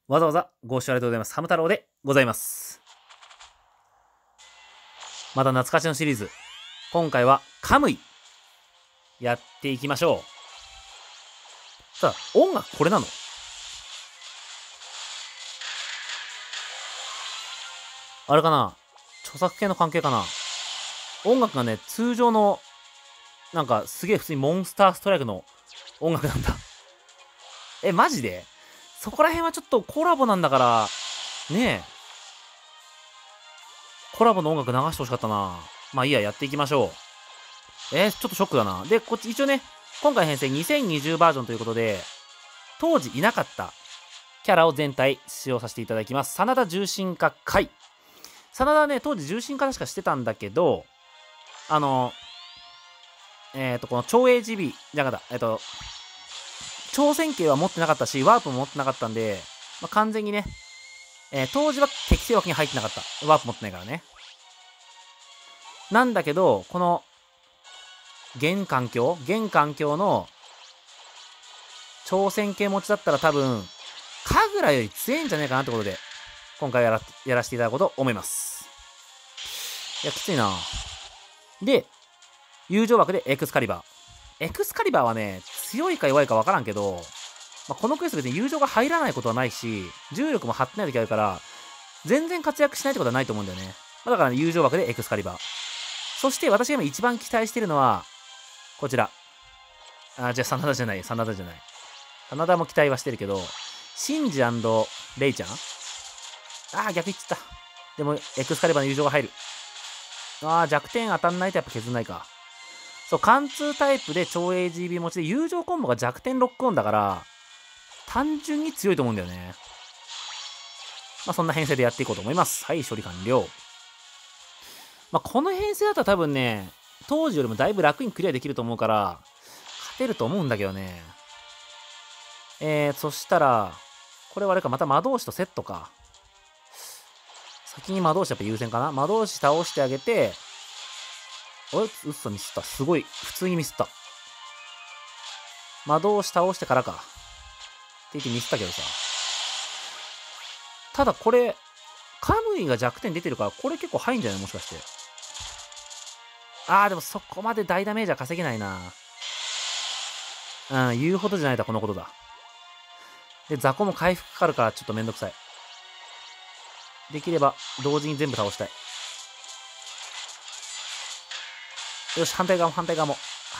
わざわざご視聴ありがとうございます。ハム太郎でございます。また懐かしのシリーズ。今回はカムイ。やっていきましょう。さあ、音楽これなの？あれかな？著作権の関係かな？音楽がね、通常の、なんかすげえ普通にモンスターストライクの音楽なんだ。マジで？そこら辺はちょっとコラボなんだから、ねえ。コラボの音楽流してほしかったな。まあいいや、やっていきましょう。ちょっとショックだな。で、こっち一応ね、今回編成2020バージョンということで、当時いなかったキャラを全体使用させていただきます。真田重心化回。真田ね、当時重心化確かしてたんだけど、この超 AGB、じゃなかった、超線形は持ってなかったし、ワープも持ってなかったんで、まあ、完全にね、当時は適正枠に入ってなかった。ワープ持ってないからね。なんだけど、この、現環境の、超線形持ちだったら多分、神楽より強いんじゃないかなってことで、今回やらせていただこうと思います。いや、きついな。で、友情枠でエクスカリバー。エクスカリバーはね、強いか弱いか分からんけど、まあ、このクエスト別に友情が入らないことはないし、重力も張ってない時あるから、全然活躍しないってことはないと思うんだよね。まあ、だから、ね、友情枠でエクスカリバー。そして私が今一番期待してるのは、こちら。じゃあ、真田じゃない。真田も期待はしてるけど、シンジ&レイちゃん？逆言っちゃった。でも、エクスカリバーの友情が入る。弱点当たんないとやっぱ削んないか。そう、貫通タイプで超 AGB 持ちで友情コンボが弱点ロックオンだから、単純に強いと思うんだよね。まあ、そんな編成でやっていこうと思います。はい、処理完了。まあ、この編成だったら多分ね、当時よりもだいぶ楽にクリアできると思うから、勝てると思うんだけどね。そしたら、これはあれか、また魔導士とセットか。先に魔導士やっぱ優先かな。魔導士倒してあげて、うっそミスった。すごい、普通にミスった。魔導士倒してからか。って言ってミスったけどさ。ただこれ、カムイが弱点出てるから、これ結構入んじゃない？もしかして。でもそこまで大ダメージは稼げないな。言うほどじゃないだ、このことだ。で、雑魚も回復かかるからちょっとめんどくさい。できれば、同時に全部倒したい。よし、反対側も。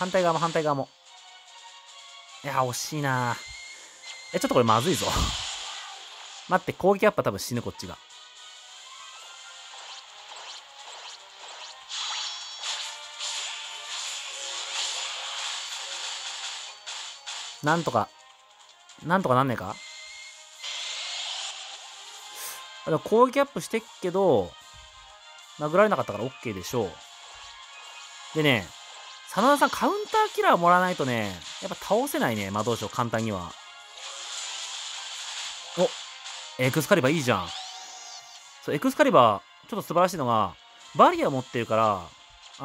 いや、惜しいな。ちょっとこれまずいぞ。待って、攻撃アップは多分死ぬ、こっちが。なんとかなんねえか？攻撃アップしてっけど、殴られなかったから OK でしょう。でね、真田さんカウンターキラーもらわないとね、やっぱ倒せないね、魔導士を簡単には。エクスカリバーいいじゃん。そう、エクスカリバー、ちょっと素晴らしいのが、バリア持ってるから、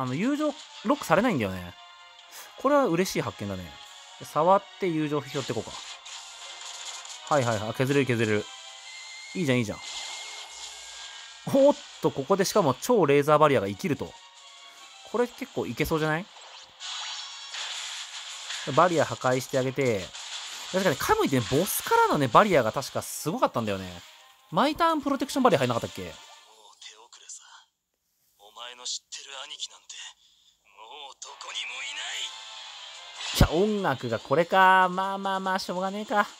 友情ロックされないんだよね。これは嬉しい発見だね。触って友情拾っていこうか。はい。削れる。いいじゃん。おっと、ここでしかも超レーザーバリアが生きると。これ結構いけそうじゃない？バリア破壊してあげて、確かにカムイってね、ボスからのね、バリアが確かすごかったんだよね。毎ターンプロテクションバリア入んなかったっけ？もう手遅れさ。お前の知ってる兄貴なんて、もうどこにもいない。いや、音楽がこれか。まあ、しょうがねえか。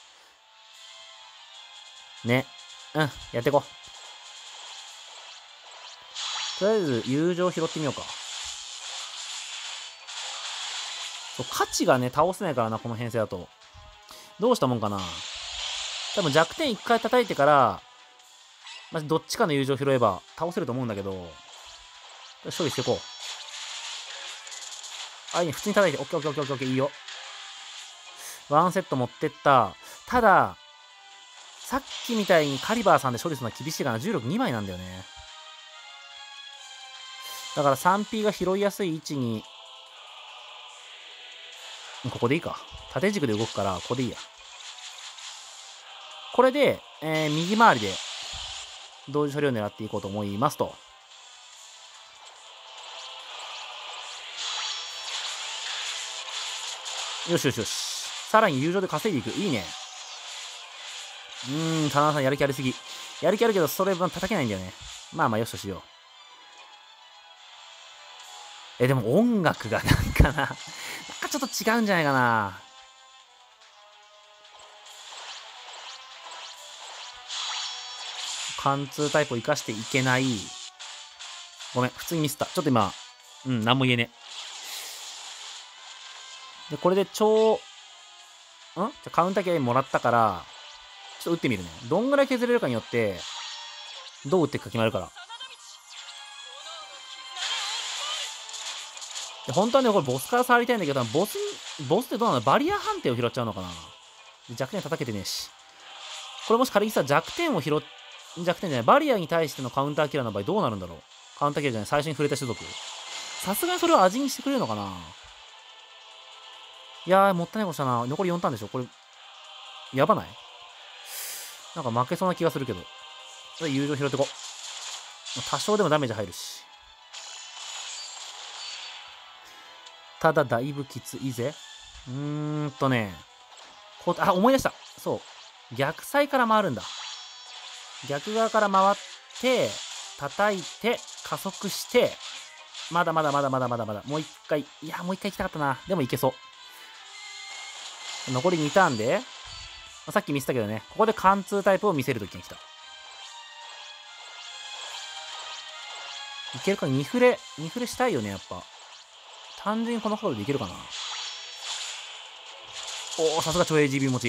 ね。やっていこう。とりあえず、友情拾ってみようか。そう、価値がね、倒せないからな、この編成だと。どうしたもんかな。多分弱点1回叩いてから、まどっちかの友情拾えば倒せると思うんだけど、処理していこう。普通に叩いて、オッケー、いいよ。ワンセット持ってった。ただ、さっきみたいにカリバーさんで処理するのは厳しいかな。重力2枚なんだよね。だから 3P が拾いやすい位置に、ここでいいか。縦軸で動くから、ここでいいや。これで、 右回りで同時処理を狙っていこうと思いますと。よしよしよし。さらに友情で稼いでいく。いいね。真田さんやる気ありすぎ。やる気あるけど、それ分叩けないんだよね。まあまあよしとしよう。でも音楽がなんかなんかちょっと違うんじゃないかな。貫通タイプを生かしていけない。ごめん、普通にミスった。ちょっと今、なんも言えねえ。で、これでじゃカウンター系もらったから、ちょっと打ってみるね。どんぐらい削れるかによって、どう打っていくか決まるから。で本当はね、これボスから触りたいんだけど、ボスってどうなの？バリア判定を拾っちゃうのかな？弱点叩けてねえし。これもし仮にさ、弱点じゃない、バリアに対してのカウンターキラーの場合どうなるんだろう？カウンターキラーじゃない、最初に触れた種族。さすがにそれを味にしてくれるのかな？いやー、もったいないことしたな。残り4ターンでしょ？これ、やばない？なんか負けそうな気がするけど。友情拾ってこ。多少でもダメージ入るし。ただ、だいぶきついぜ。思い出した。そう。逆サイから回るんだ。逆側から回って、叩いて、加速して、まだまだ。もう一回。いや、もう一回行きたかったな。でもいけそう。残り2ターンで、さっき見せたけどね、ここで貫通タイプを見せるときに来た。いけるか？2フレしたいよね、やっぱ。単純にこの角度でいけるかな。おお、さすが超 AGB 持ち。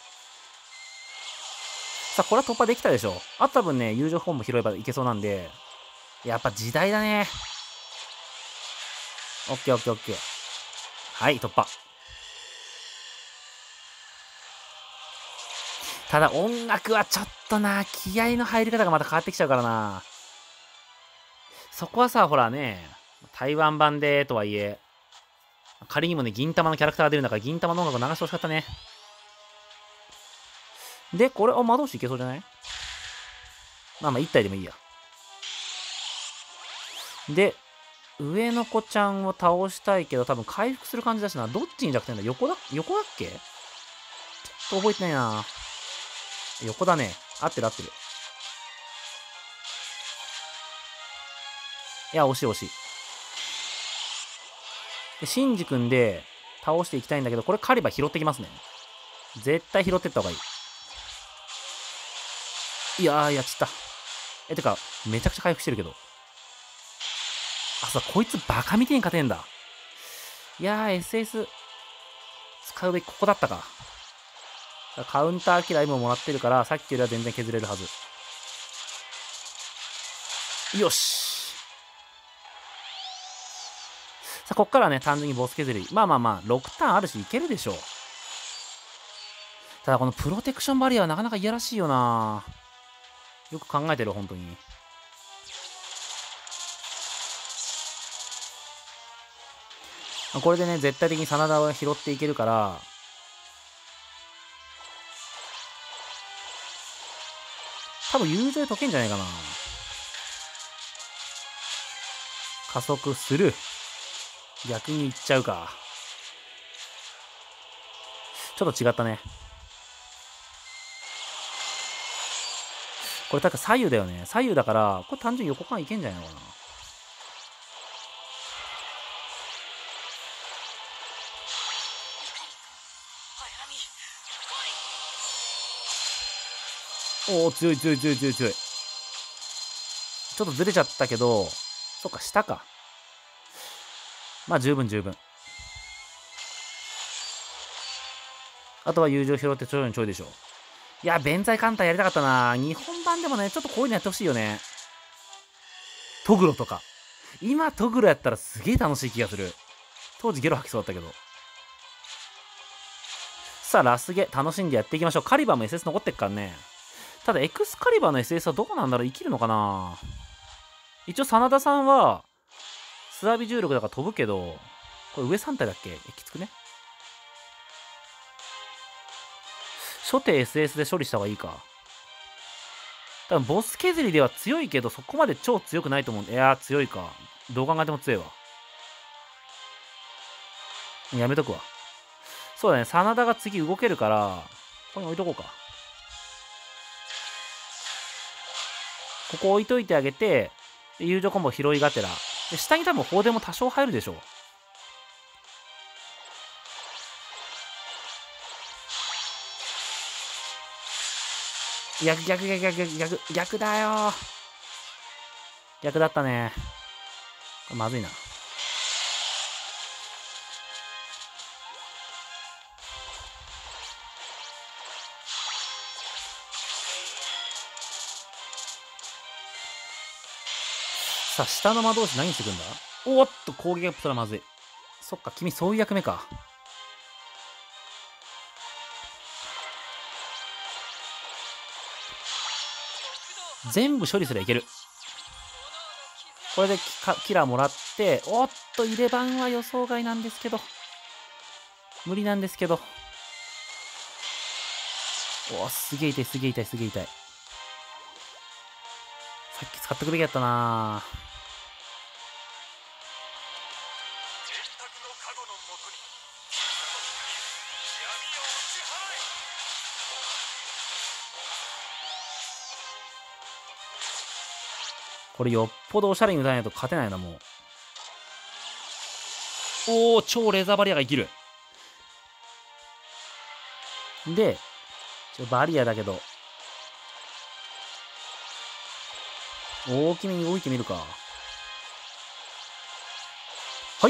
さあ、これは突破できたでしょ。あった分ね、友情本部拾えばいけそうなんで、やっぱ時代だね。オッケー。はい、突破。ただ音楽はちょっとな、気合の入り方がまた変わってきちゃうからな。そこはさ、ほらね、台湾版でとはいえ、仮にもね、銀玉のキャラクターが出るんだから、銀玉の音楽流してほしかったね。で、これ、魔導士いけそうじゃない？まあ1体でもいいや。で、上の子ちゃんを倒したいけど、多分回復する感じだしな。どっちに弱点だ？横だっけ？ちょっと覚えてないな。横だね。合ってる。いや、惜しい。で、シンジ君で倒していきたいんだけど、これカリバ拾ってきますね。絶対拾ってった方がいい。いやー、やっちった。てか、めちゃくちゃ回復してるけど。こいつバカみてえに勝てんだ。いやー、SS 使うべきここだったか。カウンターキラーももらってるから、さっきよりは全然削れるはず。よし。さあ、こっからはね、単純にボス削り。まあ、6ターンあるし、いけるでしょう。ただ、このプロテクションバリアはなかなかいやらしいよな。よく考えてる、本当に。これでね、絶対的に真田を拾っていけるから、多分友情で解けんじゃないかな。加速する。逆にいっちゃうか。ちょっと違ったね。これ確か左右だよね。左右だから、これ単純に横間いけんじゃないのかな。おお、強い。ちょっとずれちゃったけど、そっか、下か。まあ、十分。あとは友情拾ってちょいでしょ。いや、弁財艦隊やりたかったな。日本版でもね、ちょっとこういうのやってほしいよね。トグロとか。今、トグロやったらすげえ楽しい気がする。当時ゲロ吐きそうだったけど。さあ、ラスゲ、楽しんでやっていきましょう。カリバーも SS 残ってっからね。ただ、エクスカリバーの SS はどうなんだろう？生きるのかな？一応、真田さんは、素浴び重力だから飛ぶけど、これ上3体だっけ？きつくね？初手 SS で処理した方がいいか。 多分ボス削りでは強いけど、そこまで超強くないと思うんで。いやー、強いか。どう考えても強いわ。やめとくわ。そうだね、真田が次動けるから、ここに置いとこうか。ここ置いといてあげて、友情コンボ拾いがてら。で、下に多分砲電も多少入るでしょう。逆だよ。逆だったね。まずいな。さあ、下の魔導士何してくんだ？おっと、攻撃アップしたらまずい。そっか、君そういう役目か。全部処理すればいける。これでキラーもらって、おっと、入れ番は予想外なんですけど。無理なんですけど。おー、すげえ痛い、すげえ痛い、すげえ痛い。さっき使ってくべきやったなぁ。これよっぽどおしゃれに打たないと勝てないな、もう。おー、超レーザーバリアが生きる。で、バリアだけど。大きめに動いてみるか。はい。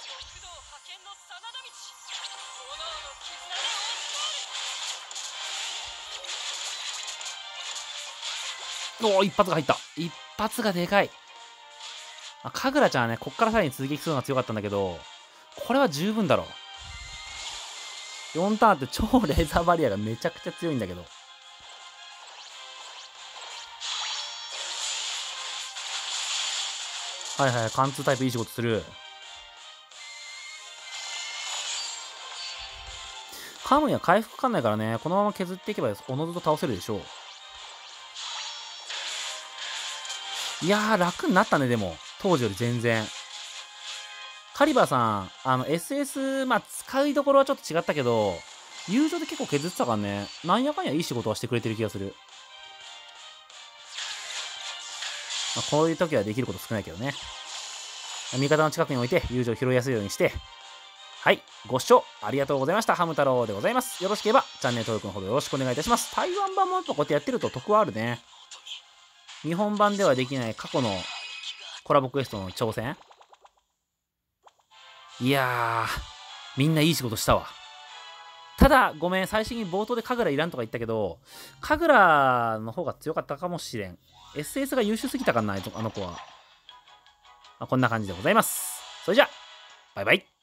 おー、一発が入った。一発がでかい。神楽ちゃんはね、こっからさらに続撃するのが強かったんだけど、これは十分だろう。4ターンって超レーザーバリアがめちゃくちゃ強いんだけど。はいはい、貫通タイプいい仕事する。カムイは回復かかんないからね、このまま削っていけばおのずと倒せるでしょう。いやー、楽になったね、でも。当時より全然。カリバーさん、SS、まあ、使いどころはちょっと違ったけど、友情で結構削ってたからね、なんやかんやいい仕事はしてくれてる気がする。まあ、こういう時はできること少ないけどね。味方の近くに置いて友情を拾いやすいようにして。はい。ご視聴ありがとうございました。ハム太郎でございます。よろしければチャンネル登録のほどよろしくお願いいたします。台湾版もやっぱこうやってやってると得はあるね。日本版ではできない過去のコラボクエストの挑戦。いやー、みんないい仕事したわ。ただ、ごめん、最初に冒頭で神楽いらんとか言ったけど、神楽の方が強かったかもしれん。SS が優秀すぎたかな、あの子は。こんな感じでございます。それじゃあ、バイバイ。